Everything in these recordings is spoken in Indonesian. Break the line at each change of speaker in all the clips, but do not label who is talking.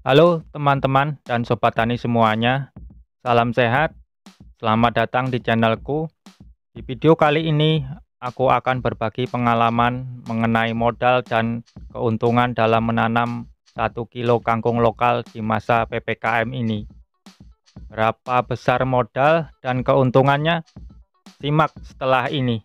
Halo teman-teman dan sobat tani semuanya, salam sehat, selamat datang di channelku. Di video kali ini aku akan berbagi pengalaman mengenai modal dan keuntungan dalam menanam 1 kilo kangkung lokal di masa PPKM ini. Berapa besar modal dan keuntungannya? Simak setelah ini.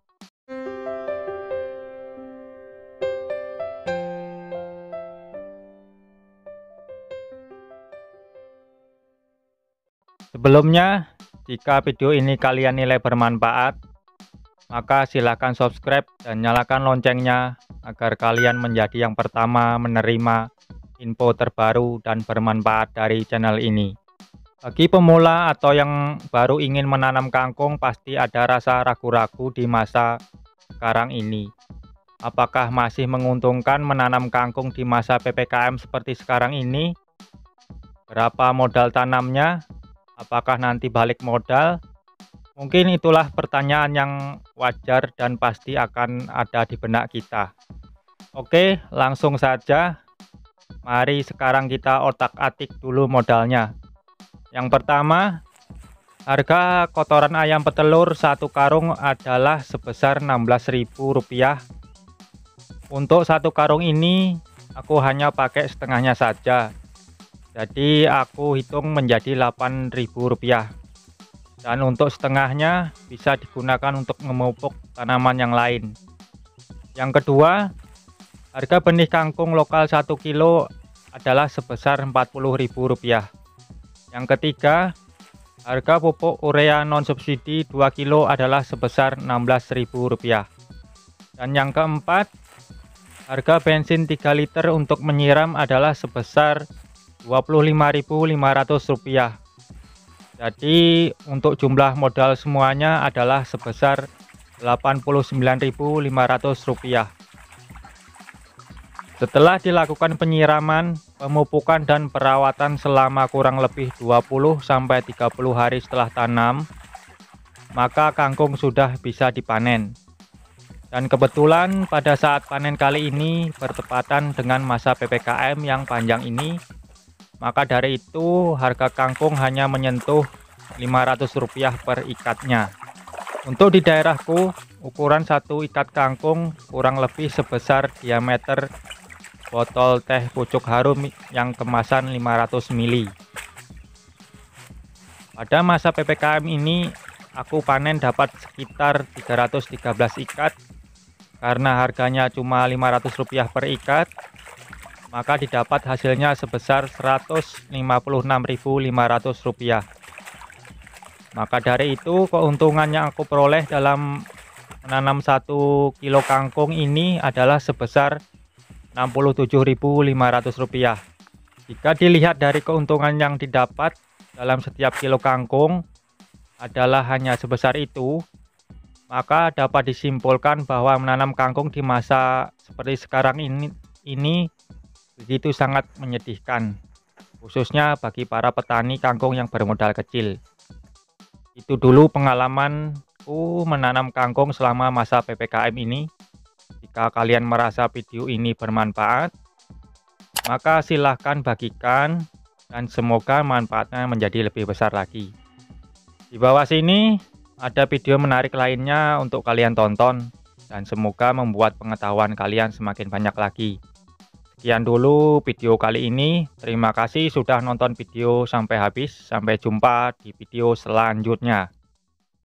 Sebelumnya, jika video ini kalian nilai bermanfaat, maka silakan subscribe dan nyalakan loncengnya agar kalian menjadi yang pertama menerima info terbaru dan bermanfaat dari channel ini. Bagi pemula atau yang baru ingin menanam kangkung, pasti ada rasa ragu-ragu di masa sekarang ini. Apakah masih menguntungkan menanam kangkung di masa PPKM seperti sekarang ini? Berapa modal tanamnya? Apakah nanti balik modal? Mungkin itulah pertanyaan yang wajar dan pasti akan ada di benak kita. Oke, langsung saja. Mari sekarang kita otak-atik dulu modalnya. Yang pertama, harga kotoran ayam petelur 1 karung adalah sebesar Rp16.000. Untuk 1 karung ini aku hanya pakai setengahnya saja. Jadi aku hitung menjadi Rp8.000. Dan untuk setengahnya bisa digunakan untuk memupuk tanaman yang lain. Yang kedua, harga benih kangkung lokal 1 kilo adalah sebesar Rp40.000. Yang ketiga, harga pupuk urea non subsidi 2 kilo adalah sebesar Rp16.000. Dan yang keempat, harga bensin 3 liter untuk menyiram adalah sebesar Rp25.500. Jadi untuk jumlah modal semuanya adalah sebesar Rp89.500. Setelah dilakukan penyiraman, pemupukan dan perawatan selama kurang lebih 20-30 hari setelah tanam, maka kangkung sudah bisa dipanen. Dan kebetulan pada saat panen kali ini bertepatan dengan masa PPKM yang panjang ini, maka dari itu harga kangkung hanya menyentuh Rp500 per ikatnya. Untuk di daerahku, ukuran satu ikat kangkung kurang lebih sebesar diameter botol teh pucuk harum yang kemasan 500 ml. Pada masa PPKM ini aku panen dapat sekitar 313 ikat. Karena harganya cuma Rp500 per ikat, maka didapat hasilnya sebesar Rp156.500. Maka dari itu keuntungan yang aku peroleh dalam menanam 1 kilo kangkung ini adalah sebesar Rp67.500. Jika dilihat dari keuntungan yang didapat dalam setiap kilo kangkung adalah hanya sebesar itu, maka dapat disimpulkan bahwa menanam kangkung di masa seperti sekarang ini begitu sangat menyedihkan, khususnya bagi para petani kangkung yang bermodal kecil. Itu dulu pengalamanku menanam kangkung selama masa PPKM ini. Jika kalian merasa video ini bermanfaat, maka silahkan bagikan dan semoga manfaatnya menjadi lebih besar lagi. Di bawah sini ada video menarik lainnya untuk kalian tonton dan semoga membuat pengetahuan kalian semakin banyak lagi. Sekian dulu video kali ini. Terima kasih sudah nonton video sampai habis. Sampai jumpa di video selanjutnya.